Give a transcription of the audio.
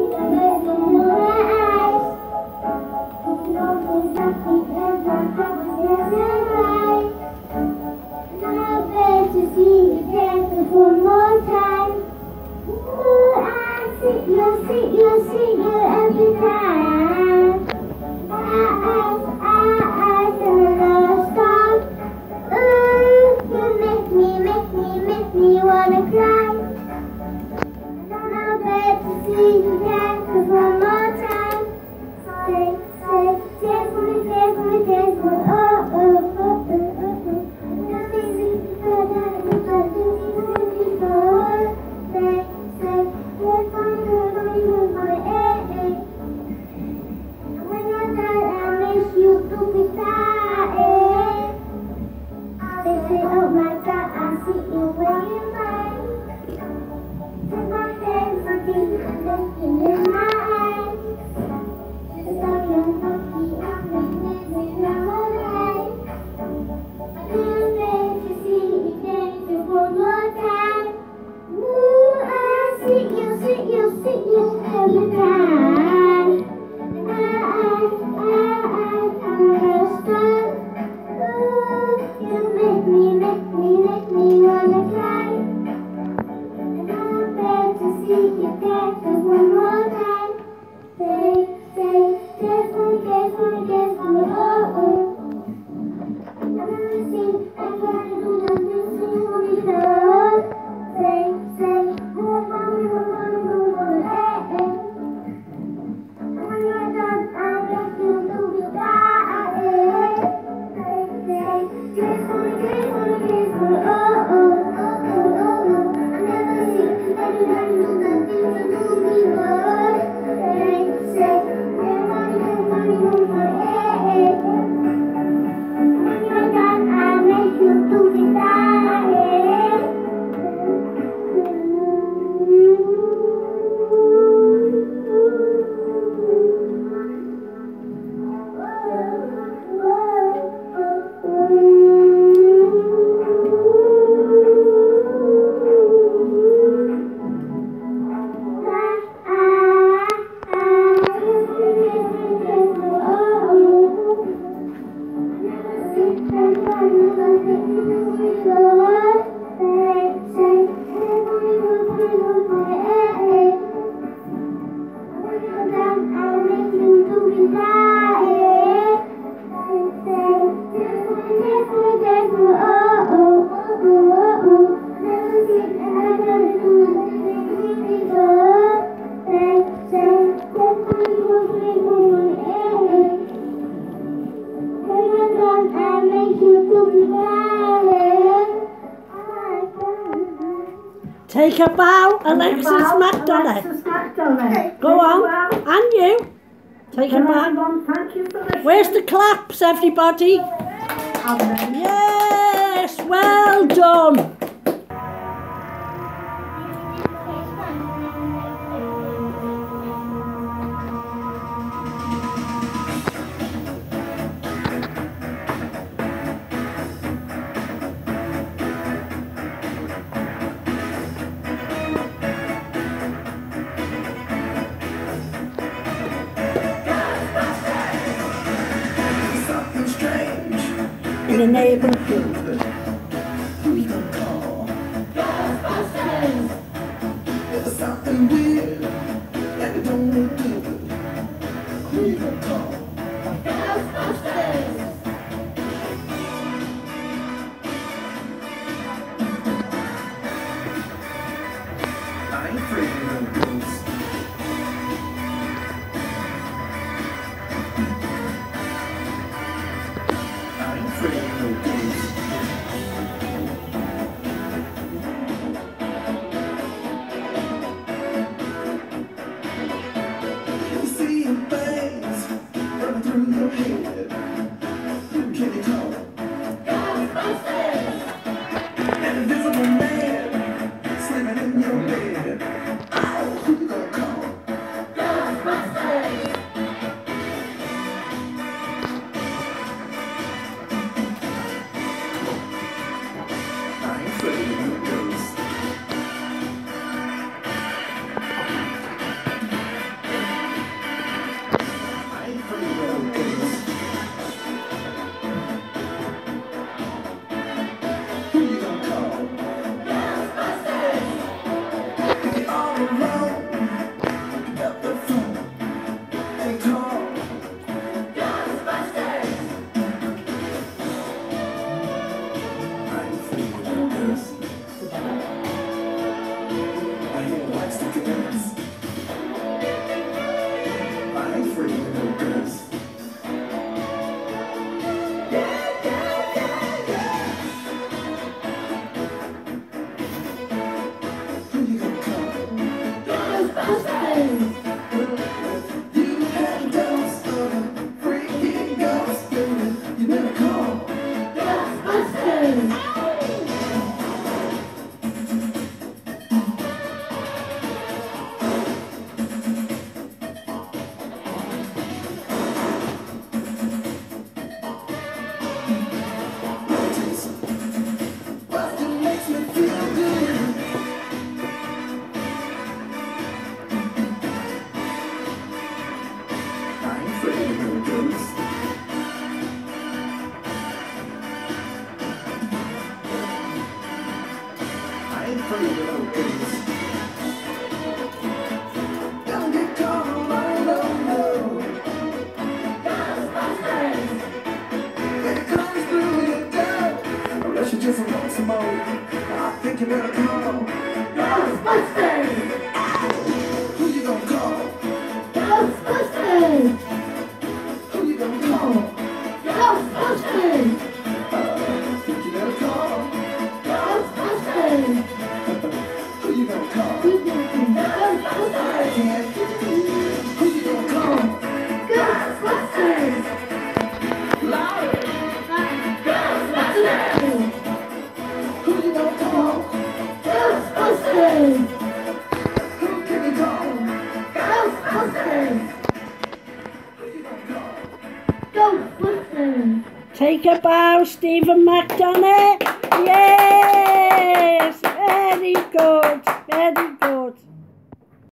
Take a bow, Alexis MacDonald. Go on, and you. Take a bow. Where's the claps, everybody? Yes, well done. In the neighborhood, we don't call Ghostbusters. There's something weird that we don't do. We don't call Ghostbusters. I ain't afraid of no ghosts. I ain't afraid of no ghosts. You see things running through your head. Who can you call? Ghostbusters! An invisible man sleeping in your bed. Oh, who you gonna call? Take a bow, Stephen McDonough. Yes, very good, very good.